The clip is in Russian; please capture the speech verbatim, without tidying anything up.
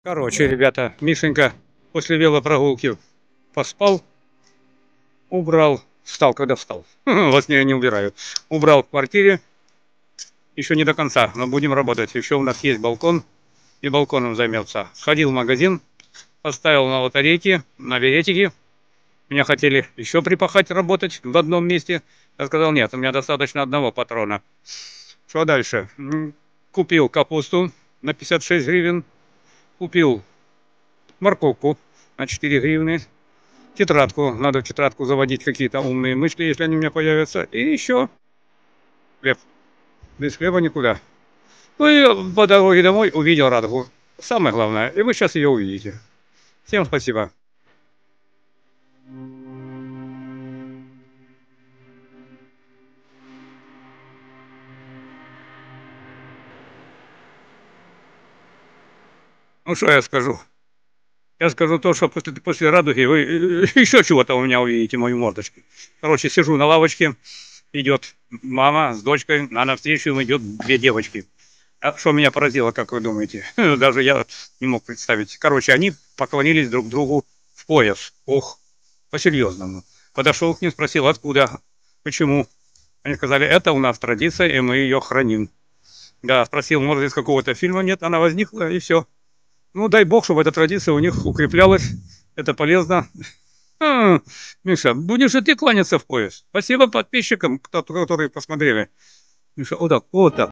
Короче, ребята, Мишенька после велопрогулки поспал, убрал, встал, когда встал. Во сне я не убираю. Убрал в квартире, еще не до конца, но будем работать. Еще у нас есть балкон, и балконом займется. Сходил в магазин, поставил на лотерейки, на билетики. Меня хотели еще припахать работать в одном месте. Я сказал, нет, у меня достаточно одного патрона. Что дальше? Купил капусту на пятьдесят шесть гривен. Купил морковку на четыре гривны. Тетрадку. Надо в тетрадку заводить какие-то умные мысли, если они у меня появятся. И еще хлеб. Без хлеба никуда. Ну и по дороге домой увидел радугу. Самое главное. И вы сейчас ее увидите. Всем спасибо. Ну что я скажу? Я скажу то, что после, после радуги вы еще чего-то у меня увидите, мою мордочку. Короче, сижу на лавочке, идет мама с дочкой, а навстречу им идет две девочки. А что меня поразило, как вы думаете? Даже я не мог представить. Короче, они поклонились друг другу в пояс. Ох, по-серьезному. Подошел к ним, спросил, откуда, почему. Они сказали, это у нас традиция, и мы ее храним. Да, спросил, может, из какого-то фильма? Нет, она возникла, и все. Ну, дай бог, чтобы эта традиция у них укреплялась. Это полезно. А, Миша, будешь и ты кланяться в пояс. Спасибо подписчикам, которые посмотрели. Миша, вот так, вот так.